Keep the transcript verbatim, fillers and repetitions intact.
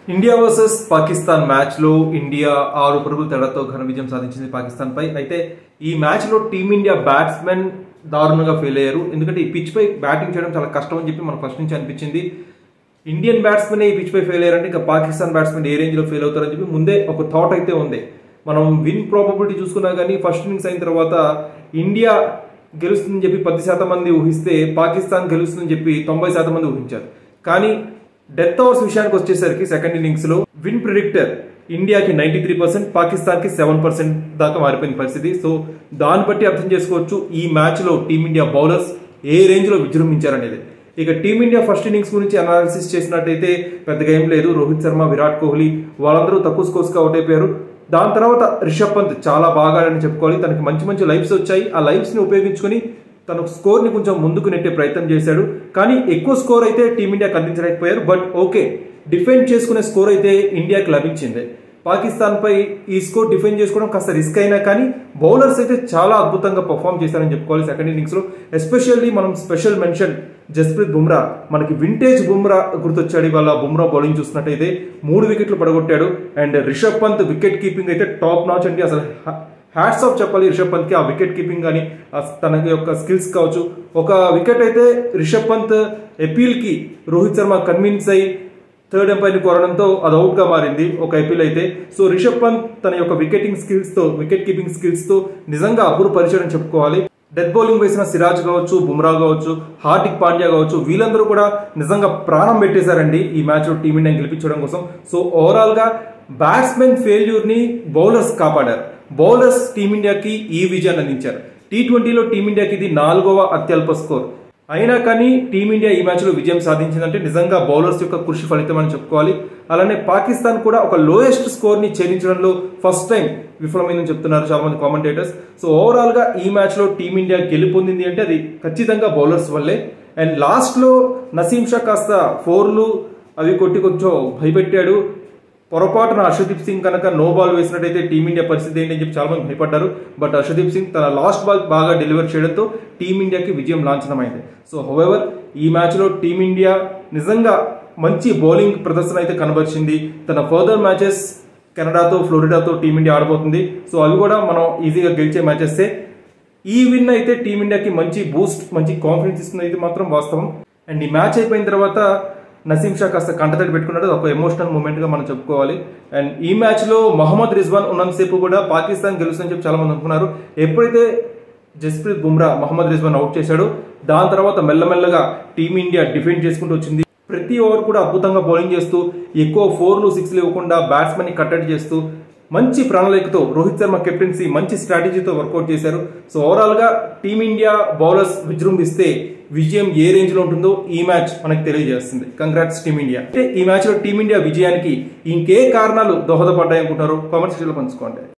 India versus Pakistan match లో India ఆరు పరుగుల తేడాతో ఘన విజయం సాధించింది పాకిస్తాన్ పై. అయితే ఈ మ్యాచ్ లో టీమిండియా బ్యాట్స్మెన్ దారుణంగా ఫెయిల్ అయ్యారు. ఎందుకంటే ఈ పిచ్ పై బ్యాటింగ్ చేయడం చాలా కష్టం అని చెప్పి మనకు ఫస్ట్ నుంచి అనిపించింది. ఇండియన్ బ్యాట్స్మెన్ ఈ పిచ్ పై ఫెయిల్ అయ్యారంటే ఇంకా పాకిస్తాన్ బ్యాట్స్మెన్ ఏ రేంజ్ లో ఫెయిల్ అవుతారని చెప్పి ముందే ఒక థాట్ అయితే ఉంది. మనం విన్ ప్రాబబిలిటీ చూసుకున్నా కానీ ఫస్ట్ ఇన్నింగ్స్ అయిన తర్వాత ఇండియా గెలుస్తుందని చెప్పి పది శాతం మంది ఊహిస్తే పాకిస్తాన్ గెలుస్తుందని చెప్పి తొంభై శాతం మంది ఊహించారు. కానీ డెత్ ఓవర్స్ విషయానికి వచ్చేసరికి సెకండ్ ఇన్నింగ్స్ లో విన్ ప్రిడిక్టర్ ఇండియాకి నైన్టీ త్రీ పర్సెంట్ పాకిస్తాన్ కి సెవెన్ పర్సెంట్ దాకా మారిపోయిన పరిస్థితి. సో దాన్ని బట్టి అర్థం చేసుకోవచ్చు ఈ మ్యాచ్ లో టీమిండియా బౌలర్స్ ఏ రేంజ్ లో విజృంభించారనేది. ఇక టీమిండియా ఫస్ట్ ఇన్నింగ్స్ గురించి అనాలిసిస్ చేసినట్టయితే పెద్దగా ఏం లేదు. రోహిత్ శర్మ, విరాట్ కోహ్లీ వాళ్ళందరూ తక్కువ స్కోర్స్ గా అవుట్ అయిపోయారు. దాని తర్వాత రిషబ్ పంత్ చాలా బాగా ఆడని చెప్పుకోవాలి. తనకి మంచి మంచి లైఫ్స్ వచ్చాయి. ఆ లైఫ్స్ ని ఉపయోగించుకుని తన స్కోర్ ని కొంచెం ముందుకు నెట్టే ప్రయత్నం చేశాడు. కానీ ఎక్కువ స్కోర్ అయితే టీమిండియాకి అందించలేకపోయారు. బట్ ఓకే, డిఫెండ్ చేసుకునే స్కోర్ అయితే ఇండియాకి లభించింది. పాకిస్తాన్ పై ఈ స్కోర్ డిఫెండ్ చేసుకోవడం కాస్త రిస్క్ అయినా కానీ బౌలర్స్ అయితే చాలా అద్భుతంగా పర్ఫామ్ చేశారని చెప్పుకోవాలి సెకండ్ ఇన్నింగ్స్ లో. ఎస్పెషల్లీ మనం స్పెషల్ మెన్షన్ జస్ప్రీత్ బుమ్రా, మనకి వింటేజ్ బుమ్రా గుర్తొచ్చాడు. వాళ్ళ బుమ్రా బౌలింగ్ చూసినట్టయితే మూడు వికెట్లు పడగొట్టాడు. And Rishabh Pant wicket keeping అయితే టాప్ నాచ్ అండి. అసలు హ్యాట్స్ ఆఫ్ చెప్పాలి రిషబ్ పంత్ కి. ఆ వికెట్ కీపింగ్ కానీ తన యొక్క స్కిల్స్ కావచ్చు. ఒక వికెట్ అయితే రిషబ్ పంత్ ఎపీల్ కి రోహిత్ శర్మ కన్విన్స్ అయ్యి థర్డ్ ఎంపైర్ ని కోరడంతో అది అవుట్ గా మారింది ఒక ఐపీఎల్ అయితే. సో రిషబ్ పంత్ తన యొక్క వికెటింగ్ స్కిల్స్ తో వికెట్ కీపింగ్ స్కిల్స్ తో నిజంగా అపూర్వపరిచాడని చెప్పుకోవాలి. డెత్ బౌలింగ్ వేసిన సిరాజ్ కావచ్చు, బుమ్రా కావచ్చు, హార్దిక్ పాండ్యా కావచ్చు, వీళ్ళందరూ కూడా నిజంగా ప్రాణం పెట్టేశారండి ఈ మ్యాచ్ లో టీమిండియా గెలిపించడం కోసం. సో ఓవరాల్ గా బ్యాట్స్మెన్ ఫెయిల్యూర్ ని బౌలర్స్ కాపాడారు. బౌలర్స్ టీమిండియాకి ఈ విజయాన్ని అందించారు. టీ ట్వంటీలో టీమిండియాకి ఇది నాలుగవ అత్యల్ప స్కోర్ అయినా కానీ టీమిండియా ఈ మ్యాచ్ లో విజయం సాధించిందంటే నిజంగా బౌలర్స్ యొక్క కృషి ఫలితం అని చెప్పుకోవాలి. అలానే పాకిస్తాన్ కూడా ఒక లోయెస్ట్ స్కోర్ ని ఛేదించడంలో ఫస్ట్ టైం విఫలమైందని చెప్తున్నారు చాలా మంది కామెంటేటర్స్. సో ఓవరాల్ గా ఈ మ్యాచ్ లో టీమిండియా గెలుపొందింది అంటే అది ఖచ్చితంగా బౌలర్స్ వల్లే. అండ్ లాస్ట్ లో నసీం షా కాస్త ఫోర్లు అవి కొట్టి కొంచెం భయపెట్టాడు. పొరపాటున హర్షదీప్ సింగ్ కనుక నో బాల్ వేసినట్టయితే టీమిండియా పరిస్థితి ఏంటి అని చెప్పి చాలా మంది భయపడ్డారు. బట్ హర్షదీప్ సింగ్ తన లాస్ట్ బాల్ బాగా డెలివర్ చేయడంతో టీమిండియాకి విజయం లాంఛనమైంది. సో హౌవెవర్ ఈ మ్యాచ్ లో టీమిండియా నిజంగా మంచి బౌలింగ్ ప్రదర్శన అయితే కనబరిచింది. తన ఫర్దర్ మ్యాచెస్ కెనడాతో, ఫ్లోరిడాతో టీమిండియా ఆడబోతుంది. సో అవి కూడా మనం ఈజీగా గెలిచే మ్యాచెస్. ఈ విన్ అయితే టీమిండియాకి మంచి బూస్ట్, మంచి కాన్ఫిడెన్స్ ఇస్తుంది. ఇది మాత్రం వాస్తవం. అండ్ ఈ మ్యాచ్ అయిపోయిన తర్వాత నసీం షా కాస్త కంటతడి పెట్టుకున్నాడు. ఒక ఎమోషనల్ మూమెంట్ గా మనం చెప్పుకోవాలి. అండ్ ఈ మ్యాచ్ లో మహమ్మద్ రిజ్వాన్ ఉన్నంతసేపు కూడా పాకిస్తాన్ గెలుస్తుందని చెప్పి చాలా మంది అనుకున్నారు. ఎప్పుడైతే జస్ప్రీత్ బుమ్రా మహమ్మద్ రిజ్వాన్ అవుట్ చేశాడో దాని తర్వాత మెల్లమెల్లగా టీమిండియా డిఫెండ్ చేసుకుంటూ వచ్చింది. ప్రతి ఓవర్ కూడా అద్భుతంగా బౌలింగ్ చేస్తూ ఎక్కువ ఫోర్లు సిక్స్లు ఇవ్వకుండా బ్యాట్స్మెన్ ని కట్టడి చేస్తూ మంచి ప్రణాళికతో రోహిత్ శర్మ కెప్టెన్సీ మంచి స్ట్రాటజీతో వర్కౌట్ చేశారు. సో ఓవరాల్ గా టీమిండియా బౌలర్స్ విజృంభిస్తే విజయం ఏ రేంజ్ లో ఉంటుందో ఈ మ్యాచ్ మనకు తెలియజేస్తుంది. Congrats team India. అంటే ఈ మ్యాచ్ లో టీమిండియా విజయానికి ఇంకే కారణాలు దోహదపడ్డాయి అనుకుంటారు కామెంట్ సెక్షన్ లో పంచుకోండి.